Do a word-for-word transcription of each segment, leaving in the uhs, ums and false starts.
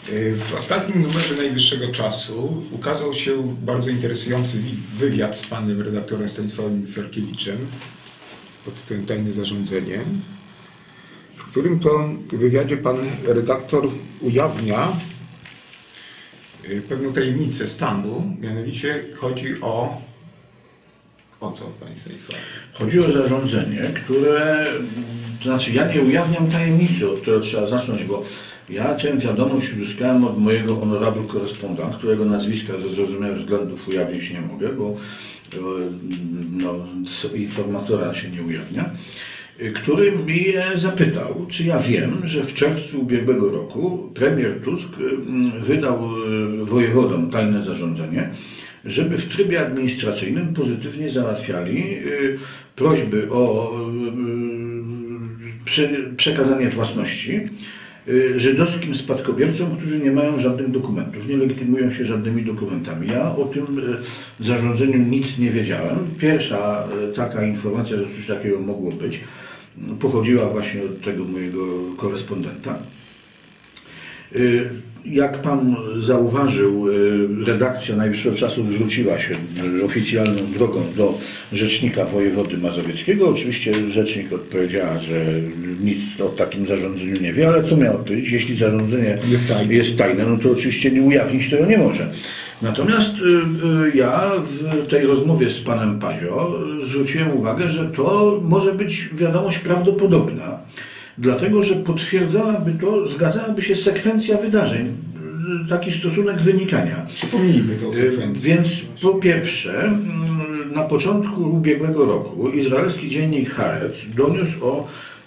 W ostatnim numerze Najwyższego Czasu ukazał się bardzo interesujący wywiad z panem redaktorem Stanisławem Fiorkiewiczem pod tytułem Tajne zarządzenie, w którym to wywiadzie pan redaktor ujawnia pewną tajemnicę stanu, mianowicie chodzi o... O co, panie Stanisławie? Chodzi o zarządzenie, które... To znaczy, ja nie ujawniam tajemnicy, od której trzeba zacząć, bo ja tę wiadomość uzyskałem od mojego honorable korespondenta, którego nazwiska ze zrozumiałych względów ujawnić nie mogę, bo no, informatora się nie ujawnia, który mnie zapytał, czy ja wiem, że w czerwcu ubiegłego roku premier Tusk wydał wojewodom tajne zarządzenie, żeby w trybie administracyjnym pozytywnie załatwiali prośby o przekazanie własności żydowskim spadkobiercom, którzy nie mają żadnych dokumentów, nie legitymują się żadnymi dokumentami. Ja o tym zarządzeniu nic nie wiedziałem. Pierwsza taka informacja, że coś takiego mogło być, pochodziła właśnie od tego mojego korespondenta. Jak pan zauważył, redakcja Najwyższego Czasu zwróciła się oficjalną drogą do rzecznika wojewody mazowieckiego. Oczywiście rzecznik odpowiedziała, że nic o takim zarządzeniu nie wie, ale co miał odpowiedzieć? Jeśli zarządzenie jest tajne, jest tajne, no to oczywiście nie ujawnić tego nie może. Natomiast ja w tej rozmowie z panem Pazio zwróciłem uwagę, że to może być wiadomość prawdopodobna. Dlatego, że potwierdzałaby to, zgadzałaby się sekwencja wydarzeń, taki stosunek wynikania. Przypomnijmy to sekwencję. Więc po pierwsze, na początku ubiegłego roku izraelski dziennik Haaretz doniósł o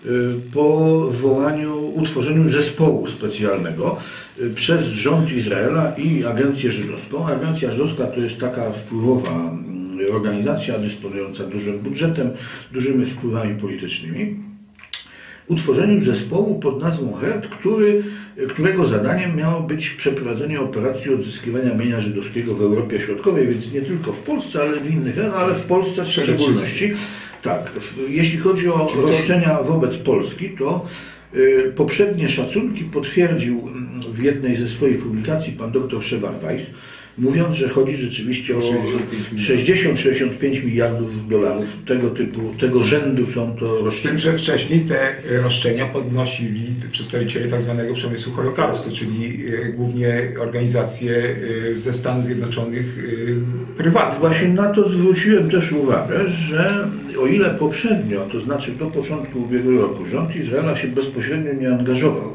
powołaniu, utworzeniu zespołu specjalnego przez rząd Izraela i agencję żydowską. Agencja żydowska to jest taka wpływowa organizacja dysponująca dużym budżetem, dużymi wpływami politycznymi. Utworzeniu zespołu pod nazwą Hert, który, którego zadaniem miało być przeprowadzenie operacji odzyskiwania mienia żydowskiego w Europie Środkowej, więc nie tylko w Polsce, ale w innych, no, ale w Polsce w szczególności. Tak, jeśli chodzi o roszczenia wobec Polski, to y, poprzednie szacunki potwierdził w jednej ze swoich publikacji pan dr Szewar Weiss, mówiąc, że chodzi rzeczywiście o sześćdziesiąt do sześćdziesięciu pięciu miliardów dolarów. Tego typu, tego rzędu są to roszczenia. Z tym, że wcześniej te roszczenia podnosili przedstawiciele tak zwanego przemysłu Holokaustu, czyli głównie organizacje ze Stanów Zjednoczonych prywatne. Właśnie na to zwróciłem też uwagę, że o ile poprzednio, to znaczy do początku ubiegłego roku, rząd Izraela się bezpośrednio nie angażował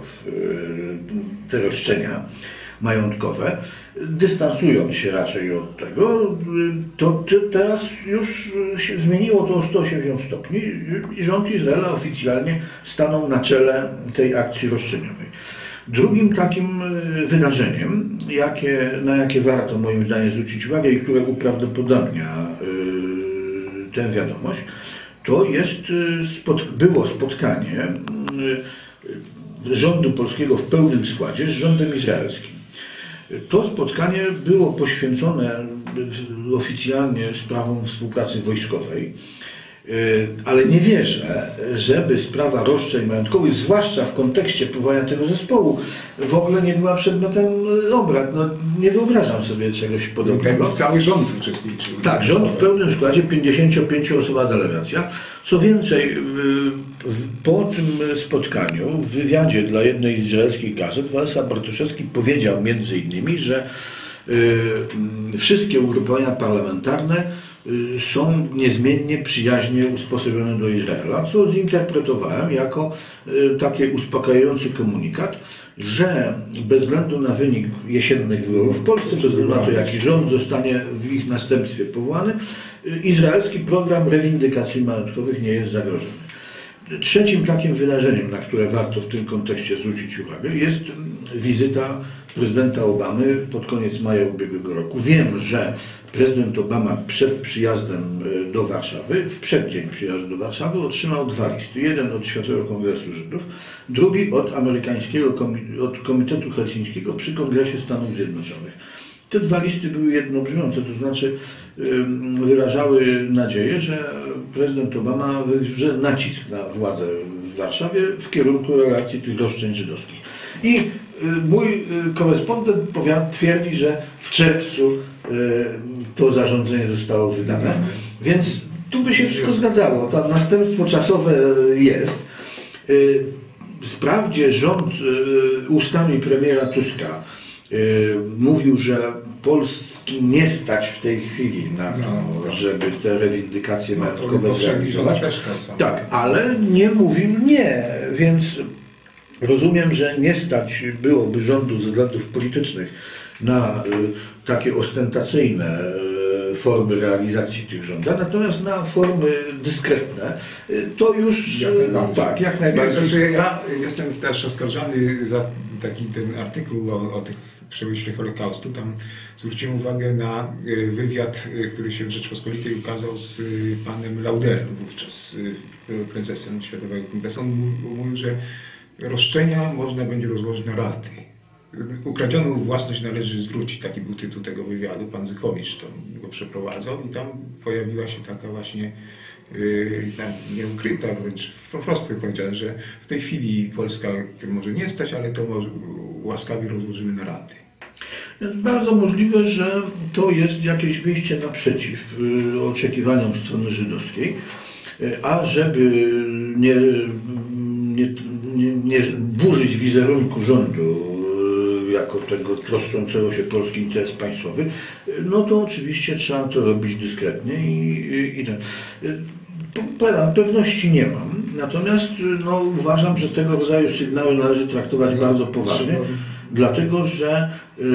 w te roszczenia majątkowe, dystansując się raczej od tego, to teraz już się zmieniło to o sto osiemdziesiąt stopni i rząd Izraela oficjalnie stanął na czele tej akcji roszczeniowej. Drugim takim wydarzeniem, jakie, na jakie warto moim zdaniem zwrócić uwagę i które uprawdopodobnia tę wiadomość, to jest, było spotkanie rządu polskiego w pełnym składzie z rządem izraelskim. To spotkanie było poświęcone oficjalnie sprawom współpracy wojskowej, ale nie wierzę, żeby sprawa roszczeń majątkowych, zwłaszcza w kontekście powołania tego zespołu, w ogóle nie była przedmiotem obrad. No, nie wyobrażam sobie czegoś podobnego. Cały rząd uczestniczył. Tak, rząd w pełnym składzie, pięćdziesięciopiencioosobowa delegacja. Co więcej, po tym spotkaniu w wywiadzie dla jednej z izraelskich gazet Walesa Bartoszewski powiedział między innymi, że wszystkie ugrupowania parlamentarne są niezmiennie przyjaźnie usposobione do Izraela, co zinterpretowałem jako taki uspokajający komunikat, że bez względu na wynik jesiennych wyborów w Polsce, bez względu na to, jaki rząd zostanie w ich następstwie powołany, izraelski program rewindykacji majątkowych nie jest zagrożony. Trzecim takim wydarzeniem, na które warto w tym kontekście zwrócić uwagę, jest wizyta prezydenta Obamy pod koniec maja ubiegłego roku. Wiem, że prezydent Obama przed przyjazdem do Warszawy, w przeddzień przyjazdu do Warszawy, otrzymał dwa listy. Jeden od Światowego Kongresu Żydów, drugi od amerykańskiego od Komitetu Helsińskiego przy Kongresie Stanów Zjednoczonych. Te dwa listy były jednobrzmiące, to znaczy wyrażały nadzieję, że prezydent Obama wywrze nacisk na władzę w Warszawie w kierunku relacji tych roszczeń żydowskich. I mój korespondent twierdzi, że w czerwcu to zarządzenie zostało wydane, więc tu by się wszystko zgadzało. To następstwo czasowe jest. Wprawdzie rząd ustami premiera Tuska mówił, że Polski nie stać w tej chwili na to, no, żeby te rewindykacje no, majątkowe zrealizować. Tak, ale nie mówił nie, więc rozumiem, że nie stać byłoby rządu ze względów politycznych na y, takie ostentacyjne y, formy realizacji tych żądań, natomiast na formy dyskretne y, to już jak y, tak, jak najbardziej. Znaczy, ja jestem też oskarżany za taki ten artykuł o, o tych przemyśle Holokaustu. Tam zwróciłem uwagę na wywiad, który się w Rzeczpospolitej ukazał z panem Lauderem, wówczas prezesem Światowego Kongresu. On mówił, że roszczenia można będzie rozłożyć na raty. Ukradzioną własność należy zwrócić, taki był tytuł tego wywiadu. Pan Zychowicz to go przeprowadzał i tam pojawiła się taka właśnie yy, nieukryta, wręcz po prostu powiedziane, że w tej chwili Polska może nie stać, ale to może łaskawie rozłożymy na raty. Jest bardzo możliwe, że to jest jakieś wyjście naprzeciw yy, oczekiwaniom strony żydowskiej, yy, a żeby nie, nie, nie, nie burzyć wizerunku rządu jako tego troszczącego się polski interes państwowy, no to oczywiście trzeba to robić dyskretnie i, i ten. Pewności nie mam, natomiast no, uważam, że tego rodzaju sygnały należy traktować bardzo poważnie, dlatego że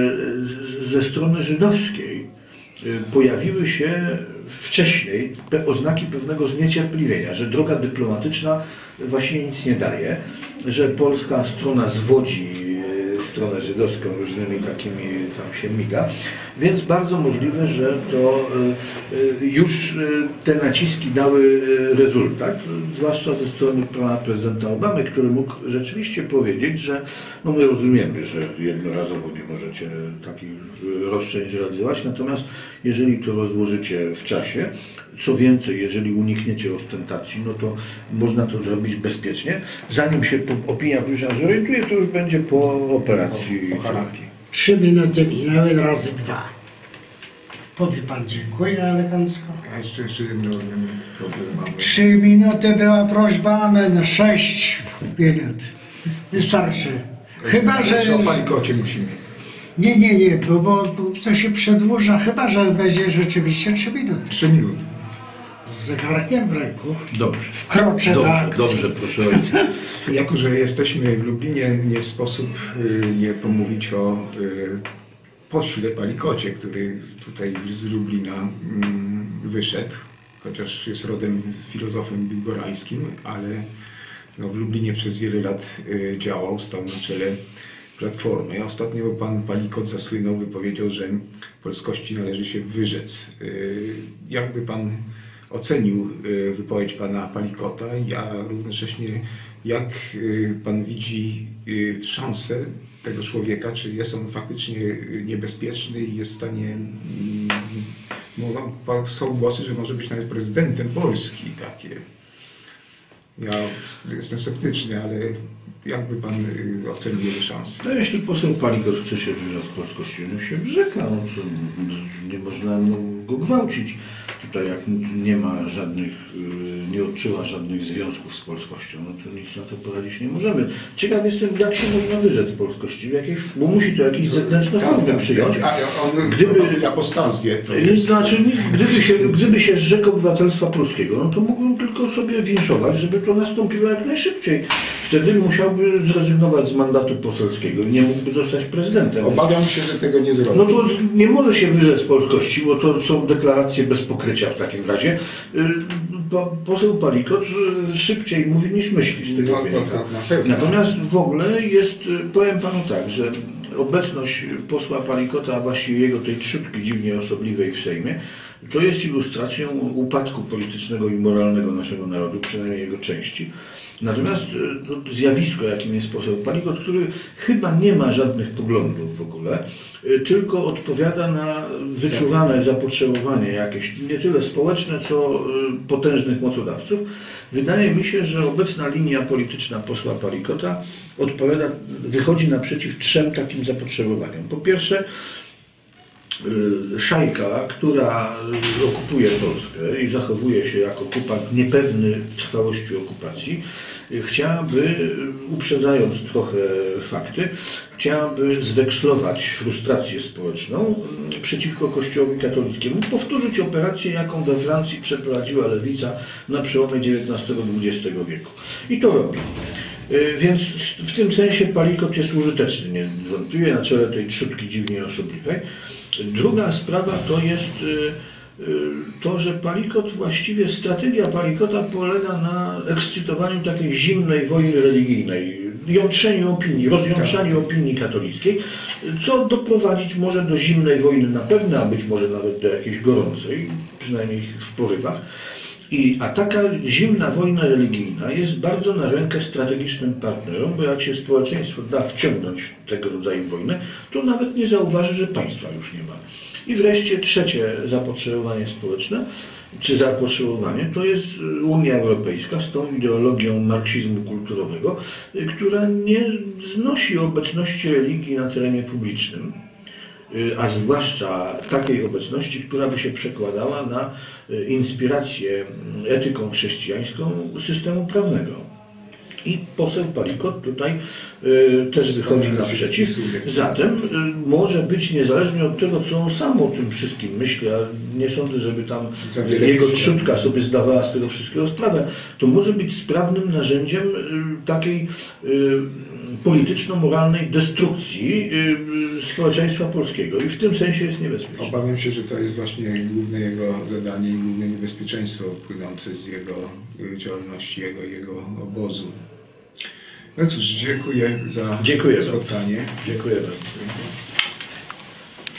ze strony żydowskiej pojawiły się wcześniej oznaki pewnego zniecierpliwienia, że droga dyplomatyczna właśnie nic nie daje, że polska strona zwodzi stronę żydowską różnymi takimi, tam się miga, więc bardzo możliwe, że to już te naciski dały rezultat, zwłaszcza ze strony pana prezydenta Obamy, który mógł rzeczywiście powiedzieć, że no my rozumiemy, że jednorazowo nie możecie takich roszczeń zrealizować, natomiast jeżeli to rozłożycie w czasie, co więcej, jeżeli unikniecie ostentacji, no to można to zrobić bezpiecznie. Zanim się opinia publiczna zorientuje, to już będzie po operacji. Trzy minuty minęły razy dwa. Powie pan dziękuję elegancko. A jeszcze, jeszcze jedno problem mamy. Trzy minuty była prośba, amen. Sześć minut. Wystarczy. Chyba, że... O palikocie musimy. Nie, nie, nie, bo, bo to się przedłuża, chyba, że będzie rzeczywiście trzy minuty. Trzy minuty. Z zegarkiem w ręku. Dobrze. Wkroczę dobrze, do akcji. Dobrze, proszę ojca. Jako, że jesteśmy w Lublinie, nie sposób y, nie pomówić o y, pośle Palikocie, który tutaj z Lublina y, wyszedł, chociaż jest rodem filozofem bigorańskim, ale no, w Lublinie przez wiele lat y, działał, stał na czele Platformy. Ostatnio pan Palikot zasłynął, wypowiedział, że polskości należy się wyrzec. Y, jakby pan ocenił y, wypowiedź pana Palikota, a równocześnie jak y, pan widzi y, szansę tego człowieka, czy jest on faktycznie niebezpieczny i jest w stanie, y, są głosy, że może być nawet prezydentem Polski takie. Ja jestem sceptyczny, ale jakby pan y, ocenił jego szansę? No jeśli poseł Palikot chce się wyrzec polskości, no się wyrzeka, no, nie można go gwałcić. Tutaj jak nie ma żadnych, nie odczuwa żadnych związków z polskością, no to nic na to poradzić nie możemy. Ciekaw jestem, jak się można wyrzec polskości, w jakiej, bo musi to jakieś zewnętrzne formy przyjąć. A on, gdyby, apostazję, to jest... Znaczy, gdyby się, gdyby się zrzekł obywatelstwa polskiego, no to mógłbym tylko sobie winszować, żeby to nastąpiło jak najszybciej. Wtedy musiałby zrezygnować z mandatu poselskiego i nie mógłby zostać prezydentem. Obawiam się, że tego nie zrobi. No to nie może się wyrzec polskości, bo to są deklaracje bez pokrycia w takim razie. Poseł Palikot szybciej mówi niż myśli z tego no, wynika. to, to Natomiast w ogóle jest, powiem panu tak, że obecność posła Palikota, a właściwie jego tej trzutki dziwnie osobliwej w Sejmie, to jest ilustracją upadku politycznego i moralnego naszego narodu, przynajmniej jego części. Natomiast to zjawisko, jakim jest poseł Palikot, który chyba nie ma żadnych poglądów w ogóle, tylko odpowiada na wyczuwane zapotrzebowanie jakieś, nie tyle społeczne, co potężnych mocodawców. Wydaje mi się, że obecna linia polityczna posła Palikota odpowiada, wychodzi naprzeciw trzem takim zapotrzebowaniom. Po pierwsze, szajka, która okupuje Polskę i zachowuje się jako okupant niepewny trwałości okupacji, chciałaby, uprzedzając trochę fakty, chciałaby zwekslować frustrację społeczną przeciwko Kościołowi katolickiemu, powtórzyć operację, jaką we Francji przeprowadziła lewica na przełomie dziewiętnastego dwudziestego wieku. I to robi. Więc w tym sensie Palikot jest użyteczny, niewątpliwie, na czele tej trzutki dziwnie osobliwej. Druga sprawa to jest to, że Palikot, właściwie strategia Palikota polega na ekscytowaniu takiej zimnej wojny religijnej, jątrzeniu opinii, rozjątrzaniu opinii katolickiej, co doprowadzić może do zimnej wojny na pewno, a być może nawet do jakiejś gorącej, przynajmniej w porywach. I, a taka zimna wojna religijna jest bardzo na rękę strategicznym partnerom, bo jak się społeczeństwo da wciągnąć w tego rodzaju wojnę, to nawet nie zauważy, że państwa już nie ma. I wreszcie trzecie zapotrzebowanie społeczne, czy zapotrzebowanie, to jest Unia Europejska z tą ideologią marksizmu kulturowego, która nie znosi obecności religii na terenie publicznym, a zwłaszcza takiej obecności, która by się przekładała na inspirację etyką chrześcijańską systemu prawnego. I poseł Palikot tutaj y, też wychodzi naprzeciw. Zatem y, może być, niezależnie od tego, co on sam o tym wszystkim myśli, a nie sądzę, żeby tam jego trzutka sobie zdawała z tego wszystkiego sprawę, to może być sprawnym narzędziem y, takiej y, polityczno-moralnej destrukcji y, społeczeństwa polskiego i w tym sensie jest niebezpieczny. Obawiam się, że to jest właśnie główne jego zadanie i główne niebezpieczeństwo płynące z jego działalności, jego, jego obozu. No cóż, dziękuję za dziękuję spotkanie. Dziękuję bardzo.